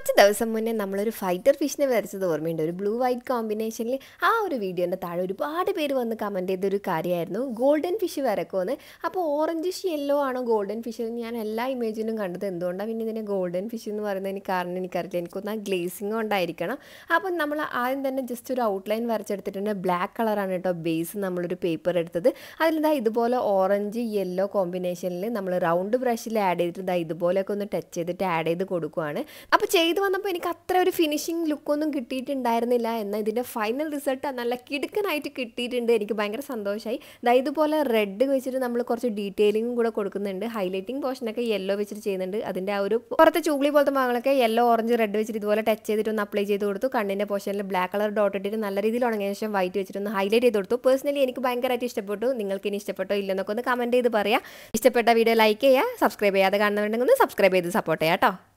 കുറച്ച് ദിവസം മുന്നേ നമ്മളൊരു ഫൈറ്റർ ഫിഷിനെ വരച്ചത് ഓർമ്മയുണ്ട്. ഒരു ബ്ലൂ വൈറ്റ് കോമ്പിനേഷനിൽ ആ ഒരു വീഡിയോൻ്റെ താഴെ ഒരുപാട് പേര് വന്ന് കമൻറ്റ് ചെയ്തൊരു കാര്യമായിരുന്നു ഗോൾഡൻ ഫിഷ് വരക്കുമെന്ന്. അപ്പോൾ ഓറഞ്ചിഷ് യെല്ലോ ആണോ ഗോൾഡൻ ഫിഷ് എന്ന് ഞാൻ എല്ലാ ഇമേജിലും കണ്ടത്. എന്തുകൊണ്ടാണ് പിന്നെ ഇതിനെ ഗോൾഡൻ ഫിഷ് എന്ന് പറയുന്നതിന് കാരണം എനിക്കറിയില്ല. എനിക്കൊന്ന് ആ ഗ്ലേസിങ് കൊണ്ടായിരിക്കണം. അപ്പം നമ്മൾ ആദ്യം തന്നെ ജസ്റ്റ് ഒരു ഔട്ട്ലൈൻ വരച്ചെടുത്തിട്ടുണ്ട്. ബ്ലാക്ക് കളറാണ് കേട്ടോ ബേസ്. നമ്മളൊരു പേപ്പർ എടുത്തത് അതിലിതാ ഇതുപോലെ ഓറഞ്ച് യെല്ലോ കോമ്പിനേഷനിൽ നമ്മൾ റൗണ്ട് ബ്രഷിൽ ആഡ് ചെയ്തിട്ട് ഇതാ ഇതുപോലെയൊക്കെ ഒന്ന് ടച്ച് ചെയ്തിട്ട് ആഡ് ചെയ്ത് കൊടുക്കുവാണ്. അപ്പോൾ ചെയ്ത് വന്നപ്പോൾ എനിക്ക് അത്ര ഒരു ഫിനിഷിങ് ലുക്കൊന്നും കിട്ടിയിട്ടുണ്ടായിരുന്നില്ല. എന്നാൽ ഇതിൻ്റെ ഫൈനൽ റിസൾട്ട് നല്ല കിടുക്കനായിട്ട് കിട്ടിയിട്ടുണ്ട്. എനിക്ക് ഭയങ്കര സന്തോഷമായി. ഇതുപോലെ റെഡ് വെച്ചിട്ട് നമ്മൾ കുറച്ച് ഡീറ്റെയിലിങ്ങും കൂടെ കൊടുക്കുന്നുണ്ട്. ഹൈലൈറ്റിംഗ് പോർഷനൊക്കെ യെല്ലോ വെച്ചിട്ട് ചെയ്യുന്നുണ്ട്. അതിൻ്റെ ആ ഒരു പുറത്തെ ചൂളി പോലത്തെ ഭാഗങ്ങളൊക്കെ യെല്ലോ ഓറഞ്ച് റെഡ് വെച്ചിട്ട് ഇതുപോലെ ടച്ച് ചെയ്തിട്ട് ഒന്ന് അപ്ലൈ ചെയ്ത് കൊടുത്തു. കണ്ണിൻ്റെ പോർഷനിൽ ബ്ലാക്ക് കളർ ഡോട്ട് ഇട്ടിട്ട് നല്ല രീതിയിൽ ഉണങ്ങിയ ശേഷം വൈറ്റ് വെച്ചിട്ട് ഒന്ന് ഹൈലൈറ്റ് ചെയ്ത് കൊടുത്തു. പേഴ്സണലി എനിക്ക് ഭയങ്കരമായിട്ട് ഇഷ്ടപ്പെട്ടു. നിങ്ങൾക്ക് ഇനി ഇഷ്ടപ്പെട്ടോ ഇല്ലെന്നൊക്കെ ഒന്ന് കമൻറ്റ് ചെയ്ത് പറയാം. ഇഷ്ടപ്പെട്ട വീഡിയോ ലൈക്ക് ചെയ്യുക, സബ്സ്ക്രൈബ് ചെയ്യാതെ കാണുന്നുണ്ടെങ്കിൽ ഒന്ന് സബ്സ്ക്രൈബ് ചെയ്ത് സപ്പോർട്ട് ചെയ്യാം കേട്ടോ.